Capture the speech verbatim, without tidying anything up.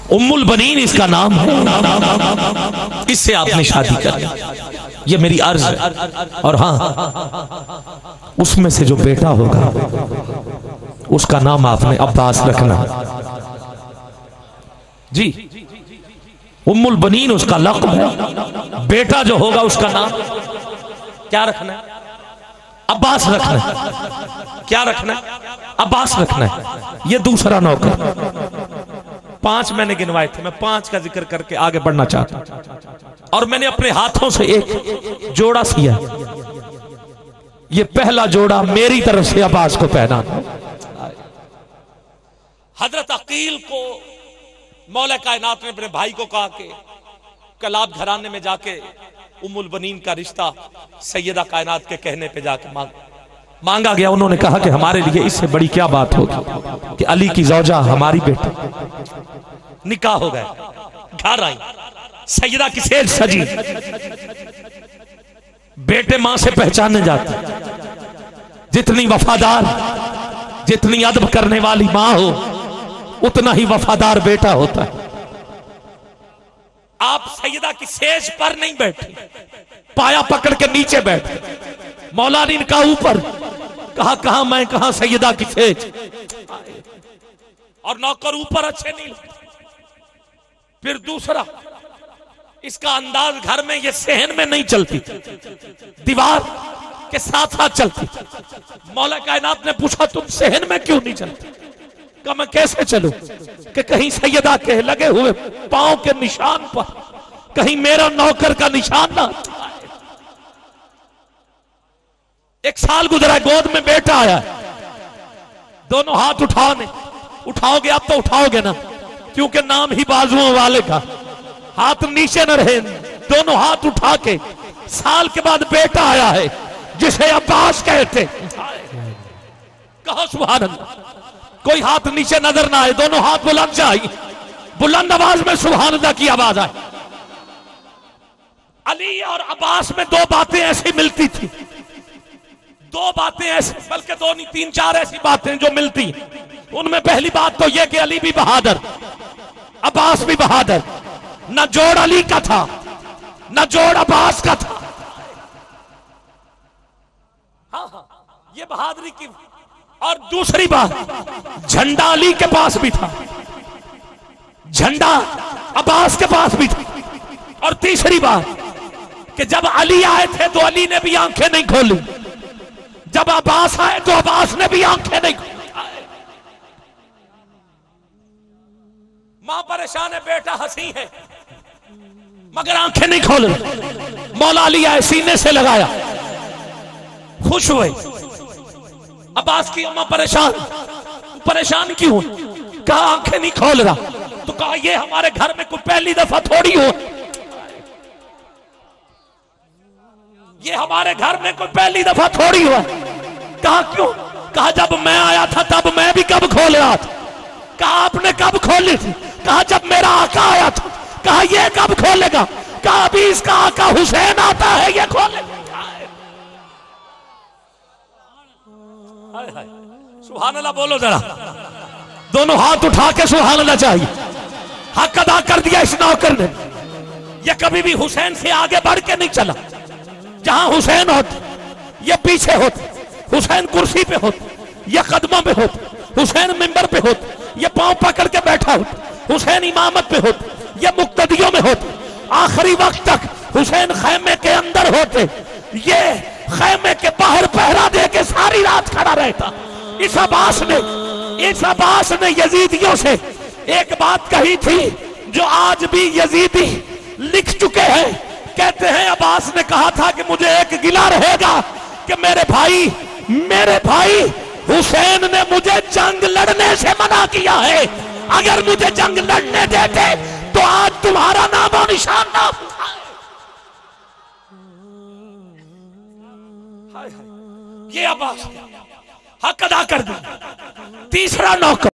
उम्मुल बनीन इसका नाम है, इससे आपने शादी कर ली, ये मेरी अर्ज है। और हाँ, उसमें से जो बेटा होगा उसका नाम आपने अब्बास रखना जी। उम्मुल बनीन उसका लक़्ब है, बेटा जो होगा उसका नाम क्या रखना है? अब्बास रखना है। क्या रखना है? अब्बास रखना है। ये दूसरा नौकर। पांच मैंने गिनवाए थे, मैं पांच का जिक्र करके आगे बढ़ना चाहता हूं। और मैंने अपने हाथों से एक जोड़ा सिया, ये पहला जोड़ा मेरी तरफ से अब्बास को पहना। हजरत अकील को मौला कायनात ने अपने भाई को कहा कि कलाब घराने में जाके उम्मुल बनीन का रिश्ता सैयदा कायनात के कहने पे जाके मांग मांगा गया। उन्होंने कहा कि हमारे लिए इससे बड़ी क्या बात होगी कि अली की जौजा हमारी बेटी। निकाह हो गया, घर आई, सैयदा की सेज सजी। बेटे मां से पहचाने जाते, जितनी वफादार, जितनी अदब करने वाली मां हो उतना ही वफादार बेटा होता है। आप सैयदा की सेज पर नहीं बैठे, पाया पकड़ के नीचे बैठे। मौला ने इनका ऊपर कहा, कहा मैं कहा सैयदा की सेज। और नौकर ऊपर अच्छे नहीं लगते। फिर दूसरा, इसका अंदाज घर में ये सहन में नहीं चलती, दीवार के साथ साथ चलती। मौला कायनात ने पूछा तुम सहन में क्यों नहीं चलती? कहा मैं कैसे चलूं कि कहीं सैयदा के लगे हुए पांव के निशान पर कहीं मेरा नौकर का निशान ना। एक साल गुजरा, गोद में बेटा आया, दोनों हाथ उठाने उठाओगे अब तो उठाओगे ना, क्योंकि नाम ही बाजुओं वाले का। हाथ नीचे न रहे, दोनों हाथ उठा के। साल के बाद बेटा आया है जिसे अब्बास कहते। कहो सुभान अल्लाह। कोई हाथ नीचे नजर ना आए, दोनों हाथ बुलंद जाए, बुलंद आवाज में सुभान अल्लाह की आवाज आए। अली और अब्बास में दो बातें ऐसी मिलती थी, दो बातें ऐसी, बल्कि दो नहीं तीन चार ऐसी बातें जो मिलती। उनमें पहली बात तो यह कि अली भी बहादुर, अब्बास भी बहादुर। न जोड़ अली का था न जोड़ अब्बास का था। हाँ हाँ, ये बहादुरी की। और दूसरी बात, झंडा अली के पास भी था, झंडा अब्बास के पास भी था। और तीसरी बात कि जब अली आए थे तो अली ने भी आंखें नहीं खोली, जब अब्बास आए तो अब्बास ने भी आंखें नहीं खोली। मां परेशान है, बेटा हंसी है, मगर आंखें नहीं खोल रहे। मौला अली आए, सीने से लगाया, खुश हुए। अब्बास की अम्मा परेशान, परेशान क्यों? कहा आंखें नहीं खोल रहा। तो कहा ये हमारे घर में कोई पहली दफा थोड़ी हो, ये हमारे घर में कोई पहली दफा थोड़ी हुआ। कहा क्यों? कहा जब मैं आया था तब मैं भी कब खोल रहा था। कहा आपने कब खोली थी? कहा जब मेरा आका आया था। कहा ये कब खोलेगा? कहा अभी इसका आका हुसैन आता है, ये खोलेगा। सुभान अल्लाह बोलो जरा, दोनों हाथ उठा के सुभान अल्लाह चाहिए। हक अदा कर दिया इस नौकर ने। ये कभी भी हुसैन से आगे बढ़ के नहीं चला। जहां हुसैन होते ये पीछे होते, हुसैन कुर्सी पे होते ये कदमों पे होते, हुसैन मिंबर पे होते ये पांव पकड़ के बैठा होता, हुसैन इमामत पे होते ये मुक्तदियों में होते, आखिरी वक्त तक हुसैन खैमे के अंदर होते, ये खैमे के बाहर पहरा दे के सारी रात खड़ा रहता। इस अब्बास ने इस अब्बास ने यजीदियों से एक बात कही थी जो आज भी यजीदी लिख चुके हैं। कहते हैं अब्बास ने कहा था कि मुझे एक गिला रहेगा कि मेरे भाई मेरे भाई हुसैन ने मुझे जंग लड़ने से मना किया है। अगर मुझे जंग लड़ने देते तो आज तुम्हारा नामो निशान ना। ये अब्बास हक अदा कर दी। तीसरा नौकर